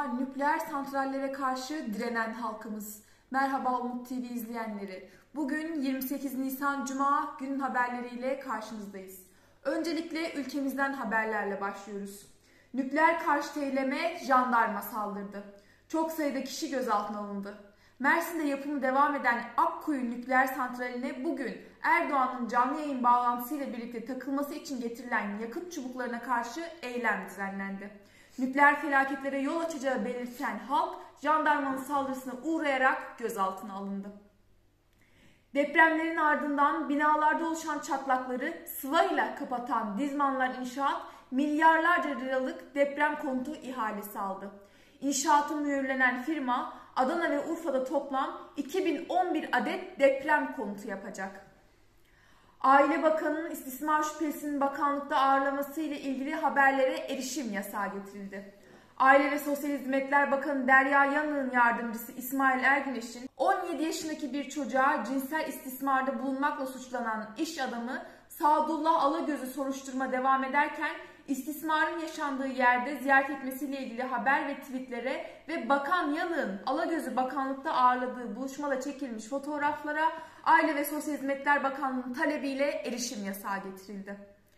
başında nükleer santrallere karşı direnen halkımız. Merhaba Umut TV izleyenleri. Bugün 28 Nisan Cuma günün haberleriyle karşınızdayız. Öncelikle ülkemizden haberlerle başlıyoruz. Nükleer karşıtı eyleme jandarma saldırdı. Çok sayıda kişi gözaltına alındı. Mersin'de yapımı devam eden Akkuyu Nükleer Santrali'ne bugün Erdoğan'ın canlı yayın bağlantısıyla birlikte takılması için getirilen yakıt çubuklarına karşı eylem düzenlendi. Nükleer felaketlere yol açacağı belirten halk jandarmanın saldırısına uğrayarak gözaltına alındı. Depremlerin ardından binalarda oluşan çatlakları sıvayla kapatan Dizmanlar İnşaat milyarlarca liralık deprem konutu ihalesi aldı. İnşaatı mühürlenen firma Adana ve Urfa'da toplam 2011 adet deprem konutu yapacak. Aile Bakanı'nın istismar şüphesinin bakanlıkta ağırlaması ile ilgili haberlere erişim yasağı getirildi. Aile ve Sosyal Hizmetler Bakanı Derya Yanık'ın yardımcısı İsmail Ergüneş'in 17 yaşındaki bir çocuğa cinsel istismarda bulunmakla suçlanan iş adamı Sadullah Alagöz'ü soruşturma devam ederken istismarın yaşandığı yerde ziyaret etmesiyle ilgili haber ve tweetlere ve Bakan Yanık'ın Alagöz'ü bakanlıkta ağırladığı buluşmada çekilmiş fotoğraflara Aile ve Sosyal Hizmetler Bakanlığı'nın talebiyle erişim yasağı getirildi.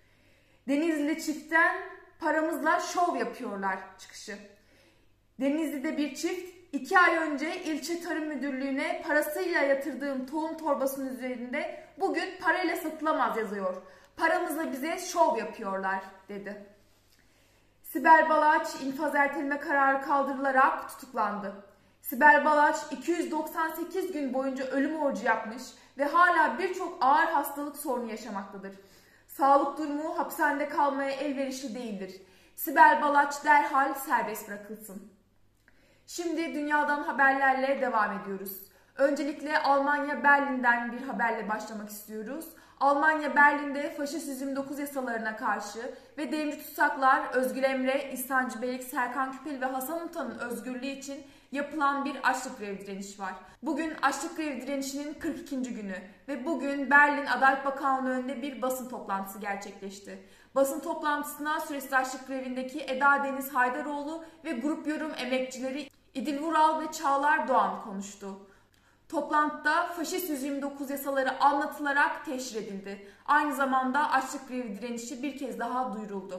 Denizli çiftten paramızla şov yapıyorlar çıkışı. Denizli'de bir çift 2 ay önce ilçe tarım müdürlüğüne parasıyla yatırdığım tohum torbasının üzerinde bugün parayla satılamaz yazıyor. Paramızla bize şov yapıyorlar dedi. Sibel Balaç infaz erteleme kararı kaldırılarak tutuklandı. Sibel Balaç 298 gün boyunca ölüm orucu yapmış ve hala birçok ağır hastalık sorunu yaşamaktadır. Sağlık durumu hapishanede kalmaya elverişli değildir. Sibel Balaç derhal serbest bırakılsın. Şimdi dünyadan haberlerle devam ediyoruz. Öncelikle Almanya Berlin'den bir haberle başlamak istiyoruz. Almanya Berlin'de faşist 29 yasalarına karşı ve devrimci tutsaklar Özgür Emre, İhsancı Beylik, Serkan Küpeli ve Hasan Utan'ın özgürlüğü için yapılan bir açlık grevi direnişi var. Bugün açlık grevi direnişinin 42. günü ve bugün Berlin Adalet Bakanlığı önünde bir basın toplantısı gerçekleşti. Basın toplantısına süresiz açlık grevindeki Eda Deniz Haydaroğlu ve grup yorum emekçileri İdil Vural ve Çağlar Doğan konuştu. Toplantıda faşist 129 yasaları anlatılarak teşhir edildi. Aynı zamanda açlık grevi direnişi bir kez daha duyuruldu.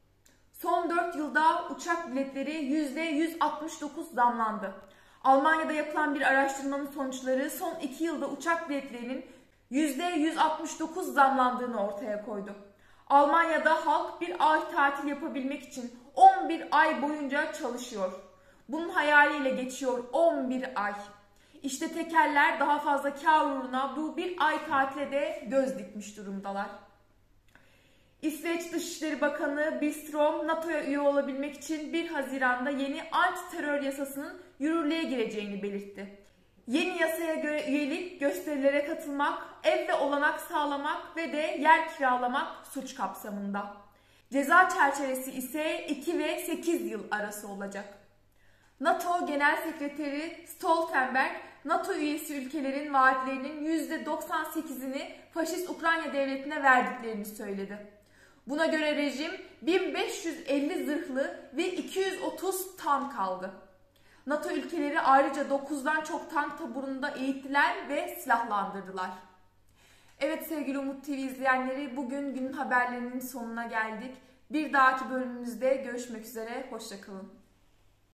Son 4 yılda uçak biletleri %169 zamlandı. Almanya'da yapılan bir araştırmanın sonuçları son 2 yılda uçak biletlerinin %169 zamlandığını ortaya koydu. Almanya'da halk bir ay tatil yapabilmek için 11 ay boyunca çalışıyor. Bunun hayaliyle geçiyor 11 ay. İşte tekerler daha fazla kâr uğruna bu bir ay tatile de göz dikmiş durumdalar. İsveç Dışişleri Bakanı Billström, NATO'ya üye olabilmek için 1 Haziran'da yeni anti-terör yasasının yürürlüğe gireceğini belirtti. Yeni yasaya göre üyelik, gösterilere katılmak, ev ve olanak sağlamak ve de yer kiralamak suç kapsamında. Ceza çerçevesi ise 2 ve 8 yıl arası olacak. NATO Genel Sekreteri Stoltenberg, NATO üyesi ülkelerin vaatlerinin %98'ini faşist Ukrayna devletine verdiklerini söyledi. Buna göre rejim 1550 zırhlı ve 230 tank aldı. NATO ülkeleri ayrıca 9'dan çok tank taburunda eğittiler ve silahlandırdılar. Evet sevgili Umut TV izleyenleri, bugün günün haberlerinin sonuna geldik. Bir dahaki bölümümüzde görüşmek üzere, hoşça kalın.